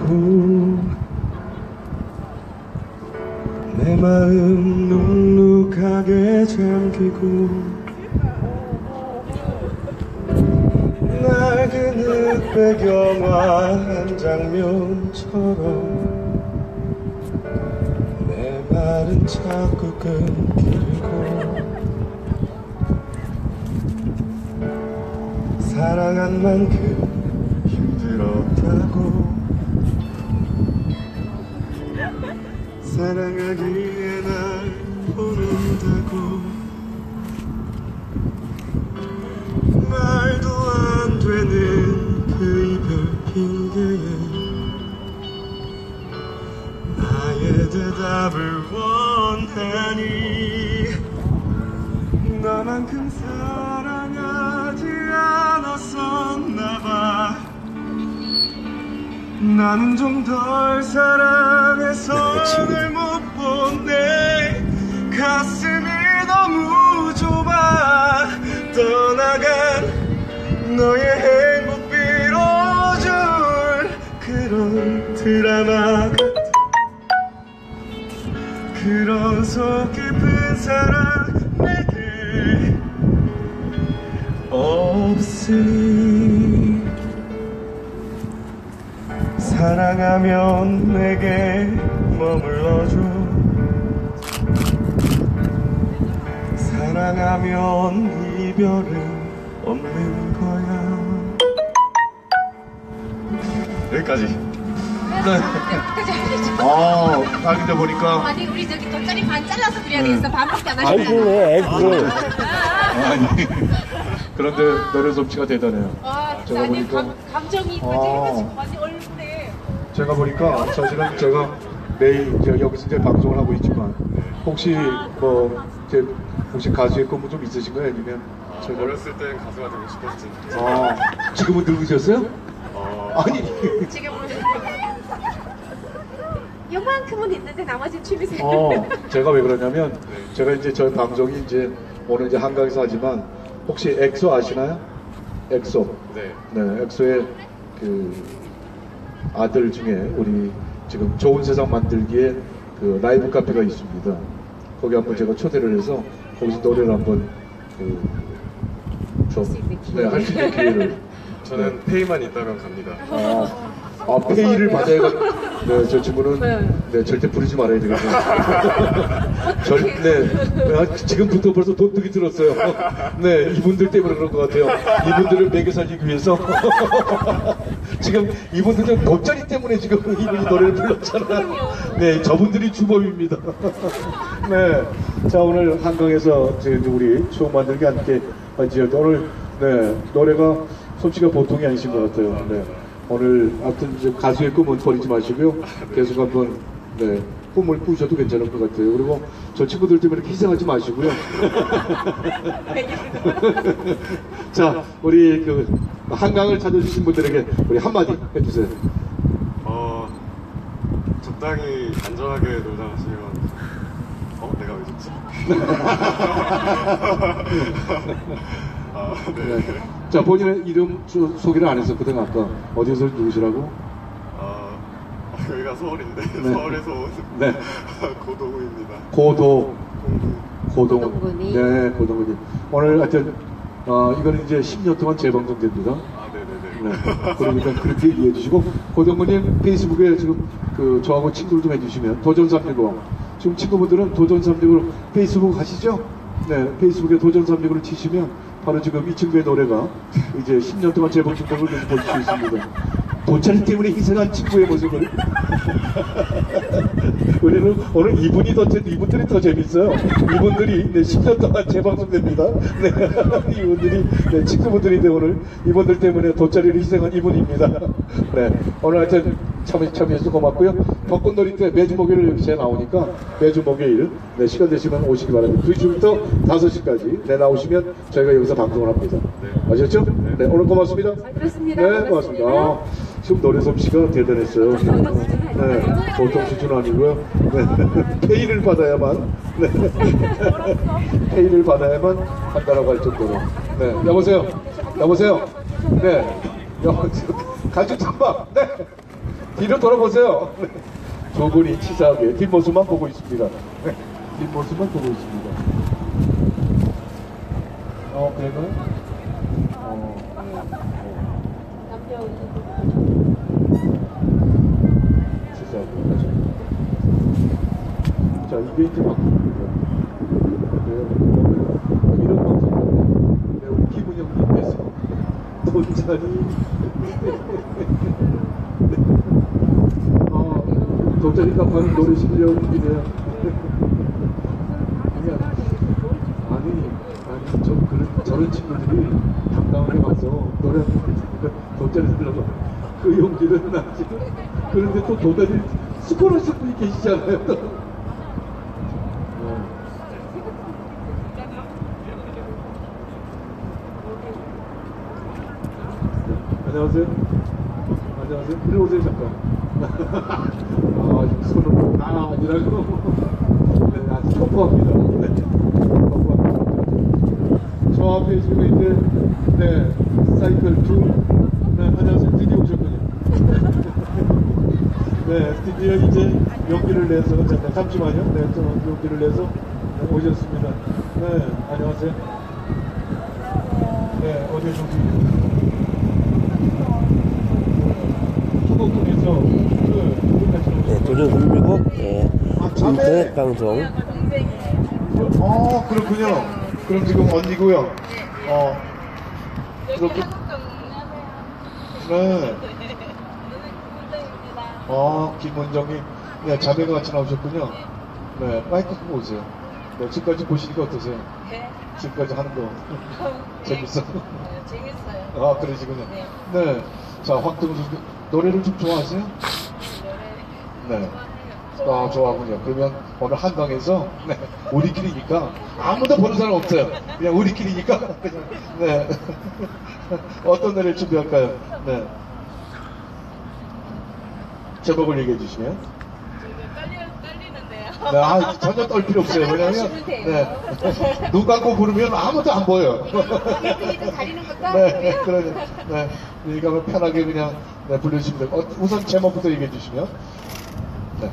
멈추고 내 마음 눅눅하게 잠기고 낡은 흑백 영화 한 장면처럼 내 말은 자꾸 끊기고 사랑한 만큼 힘들었다고 사랑하기에 날 보낸다고 말도 안 되는 그 이별 핑계에 나의 대답을 원하니 너만큼 사랑하지 않았었나봐 나는 좀 덜 사랑해서 널 못 보내 가슴이 너무 좁아 떠나간 너의 행복 빌어줄 그런 드라마 같은 그런 속 깊은 사랑 내게 없으니 사랑하면 내게 머물러줘 사랑하면 이별은 없는 거야 여기까지. 네. 딱 이제 보니까 아니 우리 저기 돗자리 반 잘라서 드려야 되겠어. 반밖에 안 하시네. 아이고 왜 아니 그런데 노래 솜씨가 대단해요. 제가 아니 보니까 감정이 완전 얼굴에. 제가 보니까 사실은 제가 매일 이제 여기서 이제 방송을 하고 있지만 혹시 뭐 이제 혹시 가수의 꿈은 좀 있으신가요? 아니면 제가 어렸을 땐 가수가 되고 싶었지. 지금은 늙으셨어요? 아니 지금은 요만큼은 있는데 나머지는 취미생활. 제가 왜 그러냐면 제가 이제 저희 방송이 이제 오늘 이제 한강에서 하지만 혹시 엑소 아시나요? 엑소. 네. 네, 엑소의 그 아들 중에 우리 지금 좋은 세상 만들기에 그 라이브 카페가 있습니다. 거기 한번 제가 초대를 해서 거기서 노래를 한번 할 수 있는 기회를. 저는 페이만 있다면 갑니다. 페이를 받아야 네, 저 친구는 네, 절대 부르지 말아야 되겠어요. 지금부터 벌써 돈독이 들었어요. 네, 이분들 때문에 그런 것 같아요. 이분들을 먹여 살리기 위해서. 지금 이분들 돗자리 때문에 지금 이분이 노래를 불렀잖아요. 네, 저분들이 주범입니다. 네, 자 오늘 한강에서 지금 우리 추억 만들기 함께 오늘 네, 노래가 솜씨가 보통이 아니신 것 같아요. 네. 오늘 아무튼 이제 가수의 꿈은 버리지 마시고요. 계속 한번 네, 꿈을 꾸셔도 괜찮을 것 같아요. 그리고 저 친구들 때문에 이렇게 희생하지 마시고요. 자, 우리 그 한강을 찾아주신 분들에게 우리 한마디 해주세요. 적당히 안전하게 놀다 가시면 내가 왜 좋지? 네. 자, 본인의 이름 소개를 안 했었거든 아까. 어디서 누구시라고? 여기가 서울인데 네. 서울에서 온 네. 고동우입니다. 고동훈. 네, 고동훈님. 오늘 하여튼 이거는 이제 10년 동안 재방송됩니다. 네네네. 네. 그러니까 그렇게 이해해 주시고 고동훈님 페이스북에 지금 그 저하고 친구를 좀 해주시면 도전365 지금 친구분들은 도전365 페이스북 하시죠? 네, 페이스북에 도전365를 치시면 바로 지금 이 친구의 노래가 이제 10년 동안 재방송된 걸 계속 보실 수 있습니다. 돗자리 때문에 희생한 친구의 모습을. 우리는 오늘 이분들이 더 재밌어요. 이분들이 네, 10년 동안 재방송됩니다. 네, 이분들이 네, 친구분들인데 오늘 이분들 때문에 돗자리를 희생한 이분입니다. 네, 오늘 하여튼 참여해주셔서 고맙고요. 벚꽃놀이 때 매주 목요일 이렇게 나오니까 매주 목요일 네, 시간 되시면 오시기 바랍니다. 2시부터 5시까지 네, 나오시면 저희가 여기서 방송을 합니다. 네. 아셨죠? 네, 오늘 고맙습니다. 잘 들었습니다. 네, 고맙습니다. 지금 노래 솜씨가 대단했어요. 네, 보통 수준 아니고요. 네, 페이를 받아야만, 네, 페이를 받아야만 한다라고 할 정도로. 네, 여보세요, 네, 가죽 탐방, 네. 뒤로 돌아보세요. 두 분이 치사하게 뒷모습만 보고 있습니다. 네, 뒷모습만 보고 있습니다. 그래도 치사하게 하죠. 자, 이게 이제 바뀌고요. 이런 방송인데 우리 김은영님께서 돈자리 돈자리 값하는 노래 실력이네요. 아니 저런 친구들이 당당하게 가서 노래하는 돈자리 들러서 그 용기는 나지. 그런데 또 돈자리 스포하실 분이 계시잖아요. 또. 안녕하세요. 안녕하세요. 이리 오세요, 잠깐. 손으로, 아니라고. 네, 아주 뽀뽀합니다. 네, 뽀뽀합니다. 저 앞에 지금 있는, 네, 사이클 2. 네, 안녕하세요. 드디어 오셨군요. 네, 드디어 이제 용기를 내서, 잠시만요. 네, 좀 용기를 내서 오셨습니다. 네, 안녕하세요. 네, 어디 저기. 네, 도전 국민국 인터넷 방송. 그렇군요. 그럼 지금 언니고요. 그렇게. 네. 김원정이, 네, 자매가 같이 나오셨군요. 네, 마이크 끄고 오세요. 네, 지금까지 보시니까 어떠세요? 네. 지금까지 하는 거. 재밌어? 재밌어요. 그러시군요. 네. 자, 황동수 노래를 좀 좋아하세요? 네. 좋아하군요. 그러면 오늘 한강에서, 네, 우리끼리니까 아무도 보는 사람 없어요. 그냥 우리끼리니까. 그냥, 네. 어떤 노래를 준비할까요? 네. 제목을 얘기해 주시면. 떨리는데요. 네, 전혀 떨 필요 없어요. 왜냐면, 네. 눈 감고 부르면 아무도 안 보여요. 가리는 것도 네, 그러죠. 네. 그러니까 편하게 그냥, 네, 불러주시면 되고. 우선 제목부터 얘기해 주시면. 네.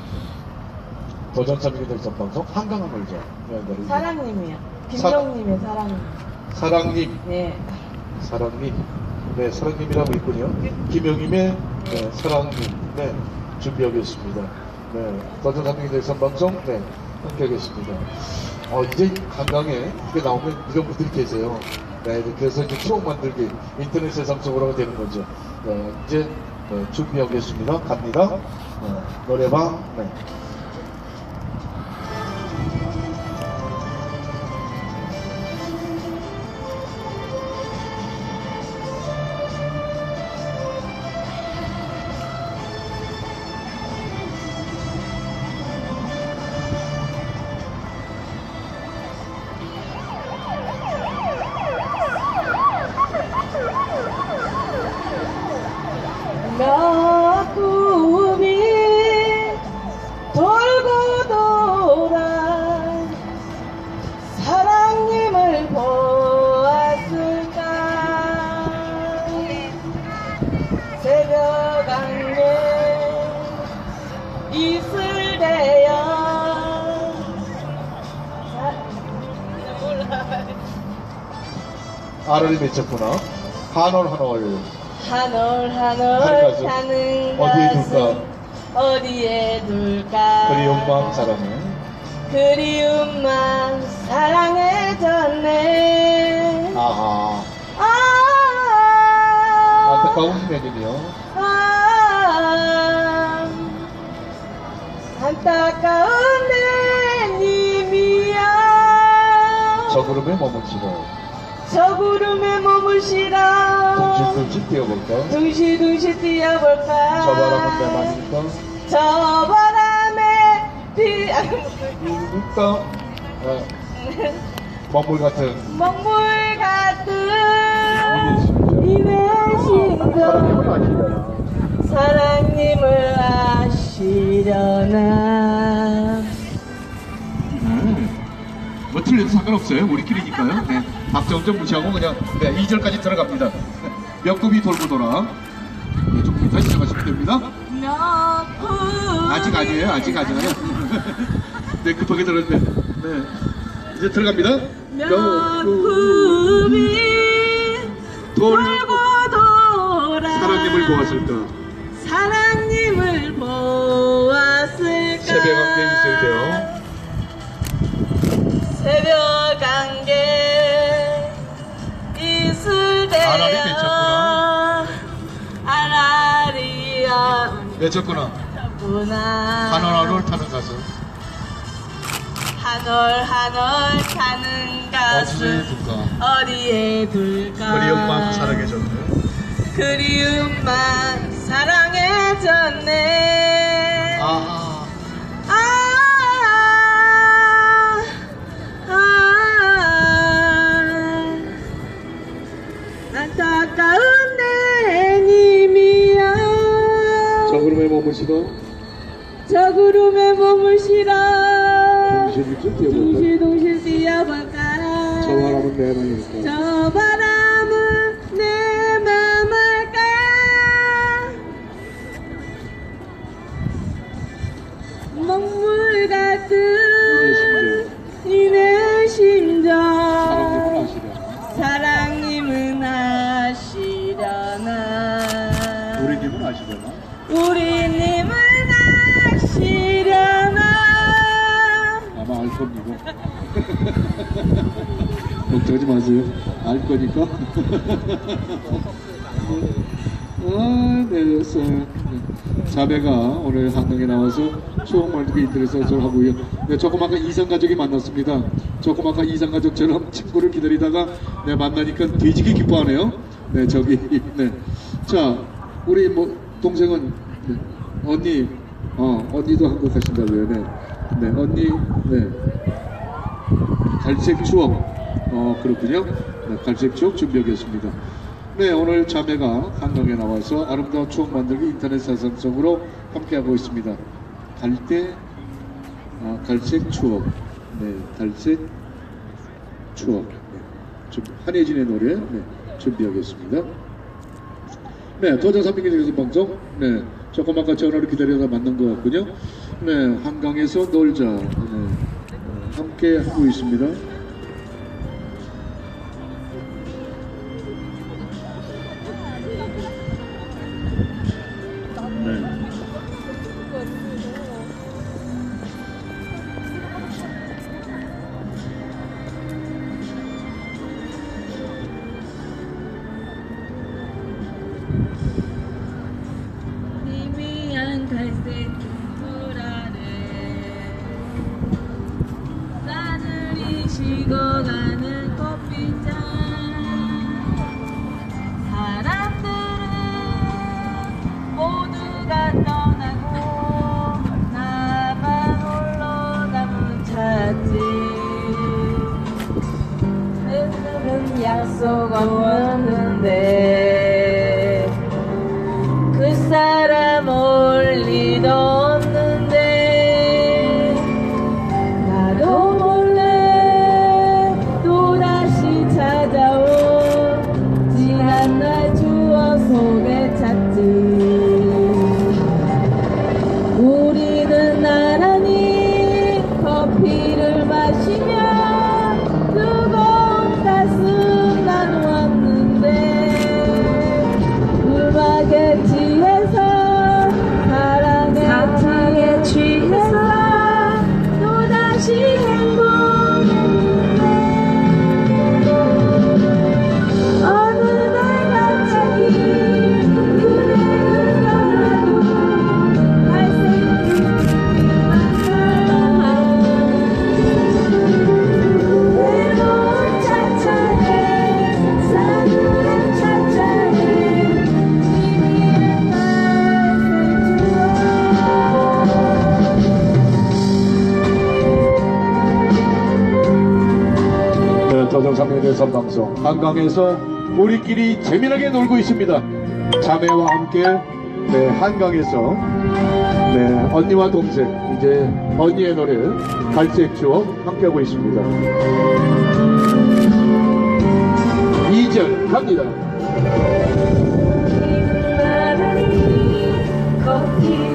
도전 삼위기 대선방송 한강한 걸죠. 네, 네. 사랑님이요. 김정님의 사랑님. 사랑님. 네. 사랑님. 네, 사랑님이라고 있군요. 김영임의, 네, 사랑님. 네, 준비하겠습니다. 네, 도전 삼위기 대선방송, 네, 함께하겠습니다. 이제 한강에 이렇게 나오면 이런 분들이 계세요. 네, 그래서 이제 추억 만들기, 인터넷 세상 속으로 되는 거죠. 네, 이제, 네, 준비하겠습니다. 갑니다. 네, 노래방, 네. 몇 꿈이 돌고 돌아 사랑님을 보았을까. 새벽 안개 이슬 대여 알을 맺혔구나. 한올 한올 가죠. 타는 어디에 가슴 둘까? 어디에 둘까. 그리운 마음 사랑해. 그리운 마음 사랑해졌네. 아하. 안타까운 내님이요. 안타까운 내님이야. 저 구름에 머물시러. 저 구름에 머무시라. 둥실둥실 뛰어볼까? 둥실둥실 뛰어볼까. 저 바람은 내맘이니까. 저 바람에 이니까. 먹물 같은. 먹물 같은 이내 이내 사랑님을 심정. 아시려나. 사랑님을 아시려나. 뭐 틀려도 상관없어요. 우리끼리니까요. 네. 박정정 무시하고 그냥, 네, 2절까지 들어갑니다. 몇 급이 돌고 돌아. 네, 좀 다시 시작하시면 됩니다. 아직 아니에요. 아직 아니에요. 네, 급하게 들었네. 네. 이제 들어갑니다. 명품이 돌고 돌아 사랑님을 보았을까? 사랑님을 보았을까 새벽 안개 있을 때요. 새벽 안개 있을 때요 아라리 맺혔구나. 아라리야 맺혔구나. 한올한올 타는 가수. 한올 타는 가수 어디에 둘까? 어디에 둘까 우리 엄마 사랑해줬네. 그리움만 사랑해졌네 안타까운 내 님이야 저 구름에 머무시다. 저 구름에 머물시라 동실 동실 뛰어볼까 저 바람은 내 맘일까? 저 바람은 내 맘 알까 먹물 같은 이내 심정 사랑님은 아시려나 우리님은 아시려나? 우리님은 아시려나 아마 알 겁니다. 걱정하지 마세요. 알 거니까. 네, 자매가 오늘 한강에 나와서 추억 만들기 인터넷에서 저를 하고요. 네, 조금 아까 이상가족이 만났습니다. 조금 아까 이상가족처럼 친구를 기다리다가 네, 만나니까 뒤지게 기뻐하네요. 네, 저기. 네. 자, 우리 뭐 동생은 네, 언니도 한국 가신다고요. 네. 네, 언니, 네. 갈색 추억. 그렇군요. 네, 갈색 추억 준비하겠습니다. 네, 오늘 자매가 한강에 나와서 아름다운 추억 만들기 인터넷 사상성으로 함께하고 있습니다. 갈색 추억. 네, 갈색 추억. 네, 한혜진의 노래, 네, 준비하겠습니다. 네, 도전 300개 방송. 네, 조금 아까 전화를 기다려서 만난 것 같군요. 네, 한강에서 놀자. 네, 함께 하고 있습니다. 네. 희미한 갈색 불 아래 나들이 식어가는 커피잔 사람들은 모두가 떠나고 나만 홀로 남은 차지 내들은 약속 없는데 그 사람 올 리도 없는데 나도 몰래 또다시 찾아온 지난날 추억 속에 찾지 우리는 나란히 커피를 마시며 뜨거운 가슴 나누었는데 음악에 취해서 사랑에 취해서 또다시 행복했는데 어느 날 갑자기 그대를 떠나도 갈색 외로운 차차에 싸늘한 차차에 네, 도정상에 대해서 방송 한강에서 우리끼리 재미나게 놀고 있습니다. 자매와 함께 네, 한강에서 네, 언니와 동생 이제 언니의 노래 갈색 추억 함께하고 있습니다. 2절 갑니다. 나란히 커피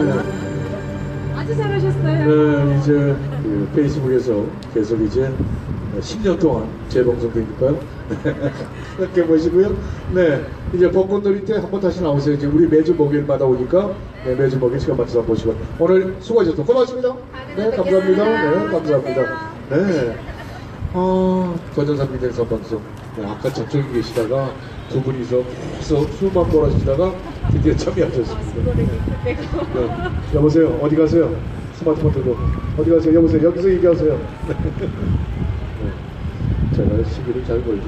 아주 잘하셨어요. 네, 이제 그 페이스북에서 계속 이제 10년 동안 재방송되니까요. 함께 보시고요. 네, 이제 벚꽃놀이 때 한번 다시 나오세요. 이제 우리 매주 목요일마다 오니까 네, 매주 목요일 시간 맞춰서 한번 보시고 오늘 수고하셨습니다. 고맙습니다. 네, 감사합니다. 네, 감사합니다. 네, 권전산 민생선 방송. 네, 아까 저쪽에 계시다가 두 분이서 계속 수만 몰아주시다가 드디어 참여하셨습니다. 네. 여보세요, 어디 가세요? 스마트폰 들고 어디 가세요? 여보세요, 여기서 얘기하세요. 네. 제가 시기를 잘 걸죠.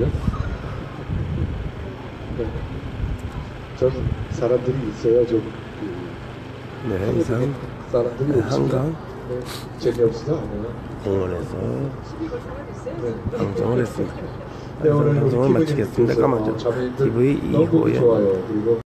네. 전 사람들이 있어야 좀 네, 이상 사람들이 한강 네, 재미없어서 안 해요. 공원에서 네. 방송을 했습니다. 네, 오늘 방송을 우리 마치겠습니다. 기분이 먼저 좋아서 TV 너무 2호에 좋아요. 그리고